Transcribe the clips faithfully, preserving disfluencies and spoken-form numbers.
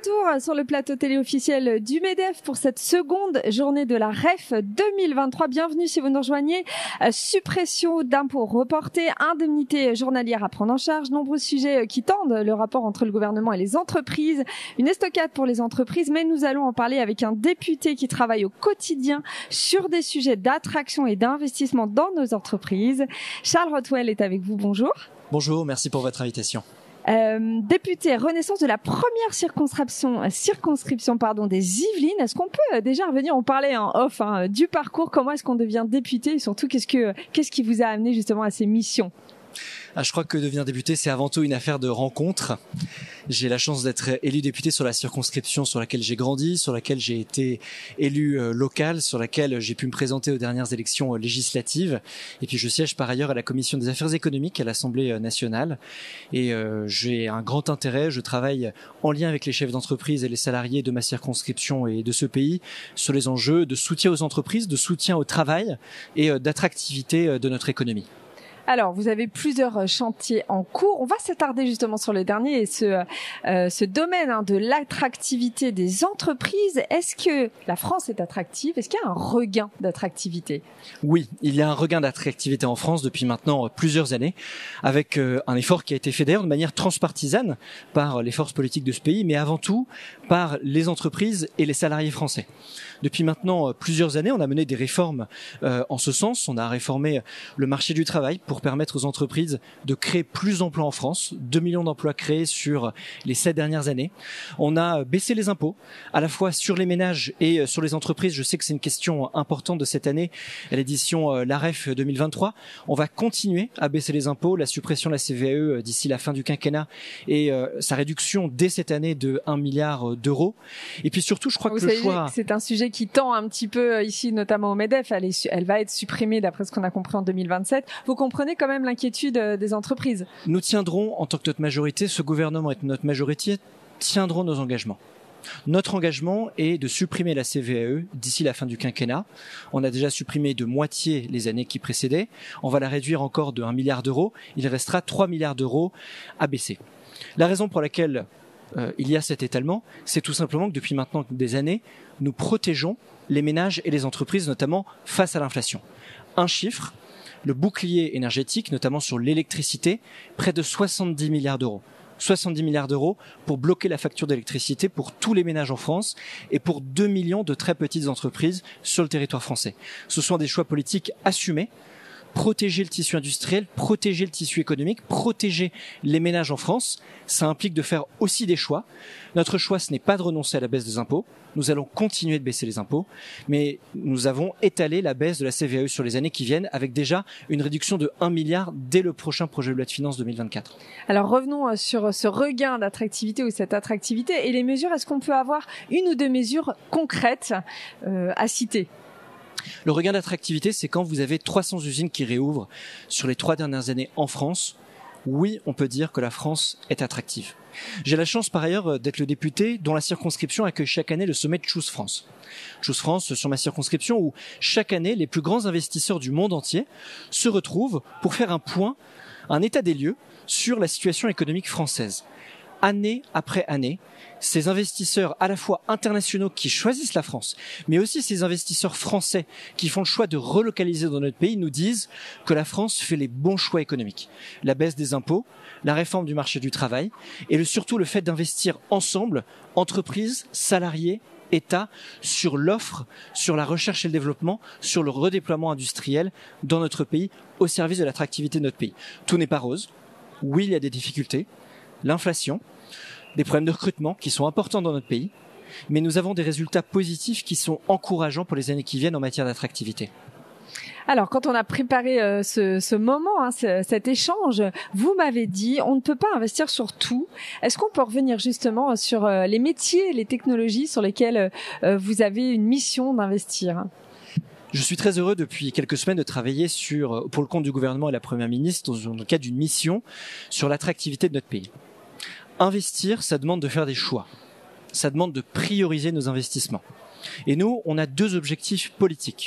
retour sur le plateau télé officiel du MEDEF pour cette seconde journée de la R E F deux mille vingt-trois. Bienvenue si vous nous rejoignez. Euh, suppression d'impôts reportés, indemnités journalières à prendre en charge, nombreux sujets qui tendent le rapport entre le gouvernement et les entreprises, une estocade pour les entreprises, mais nous allons en parler avec un député qui travaille au quotidien sur des sujets d'attraction et d'investissement dans nos entreprises. Charles Rothwell est avec vous, bonjour. Bonjour, merci pour votre invitation. Euh, député Renaissance de la première circonscription, circonscription pardon, des Yvelines. Est-ce qu'on peut déjà revenir, on parlait en off hein, du parcours, comment est-ce qu'on devient député et surtout qu'est-ce, que, qu'est-ce qui vous a amené justement à ces missions ? Ah, je crois que devenir député, c'est avant tout une affaire de rencontre. J'ai la chance d'être élu député sur la circonscription sur laquelle j'ai grandi, sur laquelle j'ai été élu euh, local, sur laquelle j'ai pu me présenter aux dernières élections euh, législatives. Et puis je siège par ailleurs à la commission des affaires économiques à l'Assemblée euh, nationale. Et euh, j'ai un grand intérêt, je travaille en lien avec les chefs d'entreprise et les salariés de ma circonscription et de ce pays sur les enjeux de soutien aux entreprises, de soutien au travail et euh, d'attractivité euh, de notre économie. Alors, vous avez plusieurs chantiers en cours. On va s'attarder justement sur le dernier et ce, euh, ce domaine hein, de l'attractivité des entreprises. Est-ce que la France est attractive ? Est-ce qu'il y a un regain d'attractivité ? Oui, il y a un regain d'attractivité en France depuis maintenant plusieurs années, avec euh, un effort qui a été fait d'ailleurs de manière transpartisane par les forces politiques de ce pays, mais avant tout par les entreprises et les salariés français. Depuis maintenant plusieurs années, on a mené des réformes euh, en ce sens. On a réformé le marché du travail pour permettre aux entreprises de créer plus d'emplois en France, deux millions d'emplois créés sur les sept dernières années. On a baissé les impôts, à la fois sur les ménages et sur les entreprises. Je sais que c'est une question importante de cette année, à l'édition euh, la R E F deux mille vingt-trois. On va continuer à baisser les impôts, la suppression de la C V A E d'ici la fin du quinquennat et euh, sa réduction dès cette année de un milliard d'euros. Et puis surtout, je crois Vous que le choix... Que c'est un sujet qui tend un petit peu ici, notamment au MEDEF. Elle, est, elle va être supprimée d'après ce qu'on a compris en deux mille vingt-sept. Vous comprenez quand même l'inquiétude des entreprises. Nous tiendrons, en tant que notre majorité, ce gouvernement et notre majorité tiendront nos engagements. Notre engagement est de supprimer la C V A E d'ici la fin du quinquennat. On a déjà supprimé de moitié les années qui précédaient. On va la réduire encore de un milliard d'euros. Il restera trois milliards d'euros à baisser. La raison pour laquelle euh, il y a cet étalement, c'est tout simplement que depuis maintenant des années, nous protégeons les ménages et les entreprises, notamment face à l'inflation. Un chiffre, le bouclier énergétique, notamment sur l'électricité, près de soixante-dix milliards d'euros. soixante-dix milliards d'euros pour bloquer la facture d'électricité pour tous les ménages en France et pour deux millions de très petites entreprises sur le territoire français. Ce sont des choix politiques assumés. Protéger le tissu industriel, protéger le tissu économique, protéger les ménages en France, ça implique de faire aussi des choix. Notre choix, ce n'est pas de renoncer à la baisse des impôts. Nous allons continuer de baisser les impôts, mais nous avons étalé la baisse de la C V A E sur les années qui viennent avec déjà une réduction de un milliard dès le prochain projet de loi de finances deux mille vingt-quatre. Alors revenons sur ce regain d'attractivité ou cette attractivité et les mesures. Est-ce qu'on peut avoir une ou deux mesures concrètes euh, à citer ? Le regain d'attractivité, c'est quand vous avez trois cents usines qui réouvrent sur les trois dernières années en France. Oui, on peut dire que la France est attractive. J'ai la chance par ailleurs d'être le député dont la circonscription accueille chaque année le sommet de Choose France. Choose France sur ma circonscription où chaque année les plus grands investisseurs du monde entier se retrouvent pour faire un point, un état des lieux sur la situation économique française. Année après année, ces investisseurs à la fois internationaux qui choisissent la France, mais aussi ces investisseurs français qui font le choix de relocaliser dans notre pays nous disent que la France fait les bons choix économiques. La baisse des impôts, la réforme du marché du travail et le, surtout le fait d'investir ensemble, entreprises, salariés, État, sur l'offre, sur la recherche et le développement, sur le redéploiement industriel dans notre pays au service de l'attractivité de notre pays. Tout n'est pas rose. Oui, il y a des difficultés. L'inflation, des problèmes de recrutement qui sont importants dans notre pays, mais nous avons des résultats positifs qui sont encourageants pour les années qui viennent en matière d'attractivité. Alors, quand on a préparé euh, ce, ce moment, hein, ce, cet échange, vous m'avez dit, on ne peut pas investir sur tout. Est-ce qu'on peut revenir justement sur euh, les métiers, les technologies sur lesquelles euh, vous avez une mission d'investir ? Je suis très heureux depuis quelques semaines de travailler sur, pour le compte du gouvernement et la Première ministre dans le cadre d'une mission sur l'attractivité de notre pays. Investir, ça demande de faire des choix. Ça demande de prioriser nos investissements. Et nous, on a deux objectifs politiques.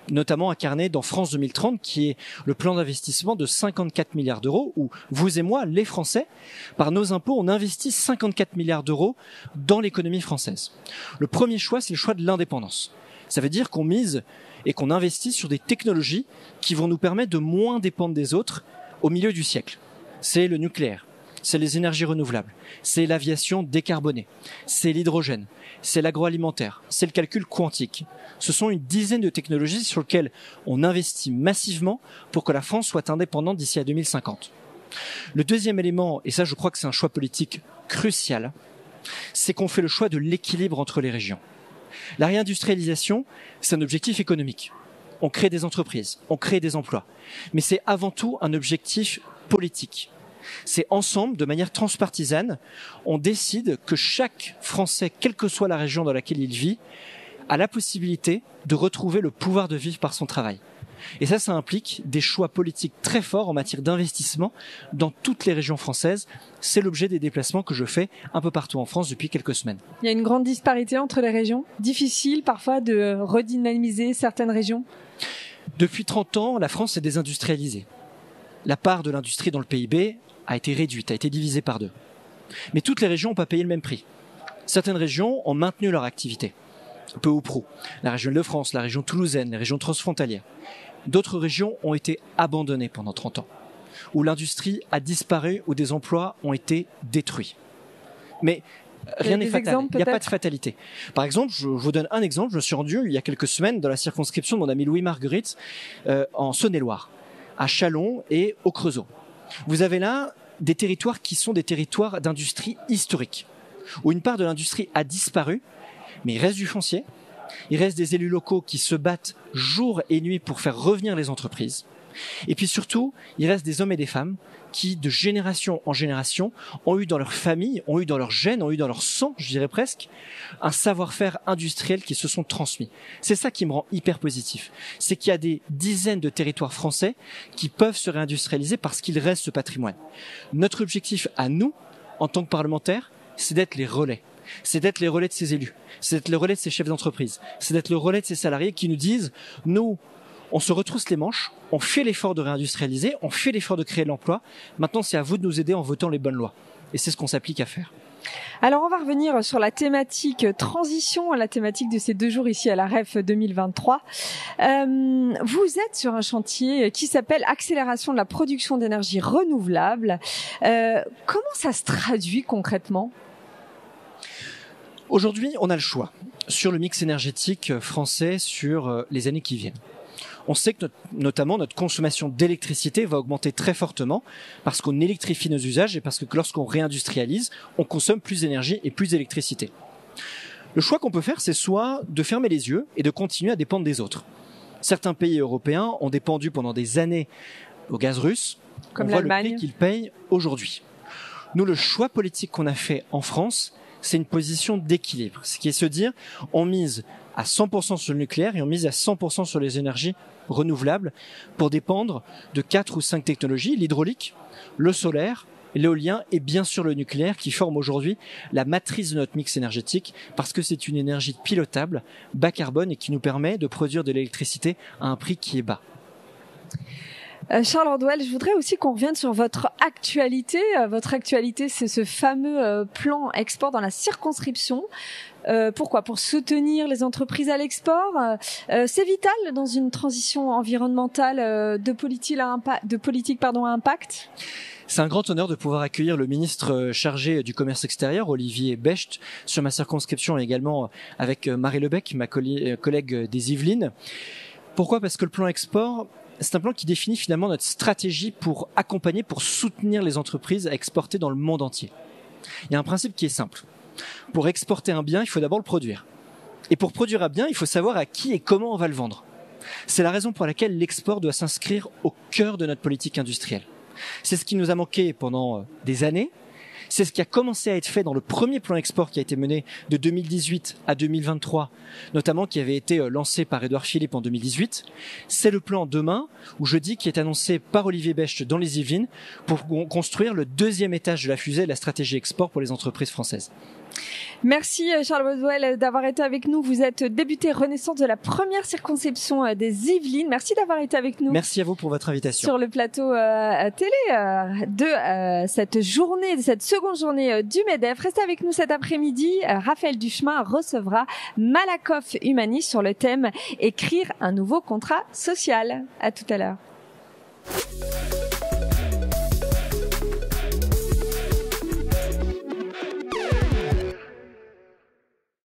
notamment incarné dans France deux mille trente, qui est le plan d'investissement de cinquante-quatre milliards d'euros, où vous et moi, les Français, par nos impôts, on investit cinquante-quatre milliards d'euros dans l'économie française. Le premier choix, c'est le choix de l'indépendance. Ça veut dire qu'on mise et qu'on investit sur des technologies qui vont nous permettre de moins dépendre des autres au milieu du siècle. C'est le nucléaire, c'est les énergies renouvelables, c'est l'aviation décarbonée, c'est l'hydrogène, c'est l'agroalimentaire, c'est le calcul quantique. Ce sont une dizaine de technologies sur lesquelles on investit massivement pour que la France soit indépendante d'ici à deux mille cinquante. Le deuxième élément, et ça je crois que c'est un choix politique crucial, c'est qu'on fait le choix de l'équilibre entre les régions. La réindustrialisation, c'est un objectif économique. On crée des entreprises, on crée des emplois. Mais c'est avant tout un objectif politique. C'est ensemble, de manière transpartisane, on décide que chaque Français, quelle que soit la région dans laquelle il vit, a la possibilité de retrouver le pouvoir de vivre par son travail. Et ça, ça implique des choix politiques très forts en matière d'investissement dans toutes les régions françaises. C'est l'objet des déplacements que je fais un peu partout en France depuis quelques semaines. Il y a une grande disparité entre les régions. Difficile parfois de redynamiser certaines régions. Depuis trente ans, la France s'est désindustrialisée. La part de l'industrie dans le P I B a été réduite, a été divisée par deux. Mais toutes les régions n'ont pas payé le même prix. Certaines régions ont maintenu leur activité, peu ou prou. La région Île-de-France, la région toulousaine, les régions transfrontalières. D'autres régions ont été abandonnées pendant trente ans, où l'industrie a disparu, où des emplois ont été détruits. Mais rien n'est fatal, il n'y a pas de fatalité. Par exemple, je vous donne un exemple, je me suis rendu il y a quelques semaines dans la circonscription de mon ami Louis Marguerite, euh, en Saône-et-Loire, à Châlons et au Creusot. Vous avez là des territoires qui sont des territoires d'industrie historique, où une part de l'industrie a disparu, mais il reste du foncier, il reste des élus locaux qui se battent jour et nuit pour faire revenir les entreprises. Et puis surtout, il reste des hommes et des femmes qui, de génération en génération, ont eu dans leur famille, ont eu dans leur gène, ont eu dans leur sang, je dirais presque, un savoir-faire industriel qui se sont transmis. C'est ça qui me rend hyper positif. C'est qu'il y a des dizaines de territoires français qui peuvent se réindustrialiser parce qu'il reste ce patrimoine. Notre objectif à nous, en tant que parlementaires, c'est d'être les relais. C'est d'être les relais de ces élus, c'est d'être le relais de ces chefs d'entreprise, c'est d'être le relais de ces salariés qui nous disent « Nous, on se retrousse les manches, on fait l'effort de réindustrialiser, on fait l'effort de créer de l'emploi. Maintenant, c'est à vous de nous aider en votant les bonnes lois. » Et c'est ce qu'on s'applique à faire. Alors, on va revenir sur la thématique transition, la thématique de ces deux jours ici à la R E F deux mille vingt-trois. Euh, vous êtes sur un chantier qui s'appelle Accélération de la production d'énergie renouvelable. Euh, comment ça se traduit concrètement ? Aujourd'hui, on a le choix sur le mix énergétique français sur les années qui viennent. On sait que notre, notamment notre consommation d'électricité va augmenter très fortement parce qu'on électrifie nos usages et parce que lorsqu'on réindustrialise, on consomme plus d'énergie et plus d'électricité. Le choix qu'on peut faire, c'est soit de fermer les yeux et de continuer à dépendre des autres. Certains pays européens ont dépendu pendant des années au gaz russe. Comme on voit l'Allemagne. le prix qu'ils payent aujourd'hui. Nous, le choix politique qu'on a fait en France, c'est une position d'équilibre. Ce qui est se dire, on mise à cent pour cent sur le nucléaire et on mise à cent pour cent sur les énergies renouvelables pour dépendre de quatre ou cinq technologies, l'hydraulique, le solaire, l'éolien et bien sûr le nucléaire qui forme aujourd'hui la matrice de notre mix énergétique parce que c'est une énergie pilotable, bas carbone et qui nous permet de produire de l'électricité à un prix qui est bas. Euh, Charles Ordwell, je voudrais aussi qu'on revienne sur votre actualité. Euh, votre actualité, c'est ce fameux euh, plan export dans la circonscription. Euh, pourquoi ? Pour soutenir les entreprises à l'export. Euh, c'est vital dans une transition environnementale euh, de politique à impact, de politique pardon à impact. C'est un grand honneur de pouvoir accueillir le ministre chargé du commerce extérieur, Olivier Becht, sur ma circonscription et également avec Marie Lebec, ma collègue des Yvelines. Pourquoi ? Parce que le plan export, c'est un plan qui définit finalement notre stratégie pour accompagner, pour soutenir les entreprises à exporter dans le monde entier. Il y a un principe qui est simple. Pour exporter un bien, il faut d'abord le produire. Et pour produire un bien, il faut savoir à qui et comment on va le vendre. C'est la raison pour laquelle l'export doit s'inscrire au cœur de notre politique industrielle. C'est ce qui nous a manqué pendant des années. C'est ce qui a commencé à être fait dans le premier plan export qui a été mené de deux mille dix-huit à deux mille vingt-trois, notamment qui avait été lancé par Édouard Philippe en deux mille dix-huit. C'est le plan demain, où je dis, qui est annoncé par Olivier Becht dans les Yvelines pour construire le deuxième étage de la fusée de la stratégie export pour les entreprises françaises. Merci Charles Boswell d'avoir été avec nous. Vous êtes député Renaissance de la première circonscription des Yvelines. Merci d'avoir été avec nous. Merci à vous pour votre invitation. Sur le plateau euh, télé euh, de euh, cette journée, de cette seconde journée euh, du MEDEF. Restez avec nous cet après-midi. Euh, Raphaël Duchemin recevra Malakoff Humanis sur le thème « Écrire un nouveau contrat social ». À tout à l'heure.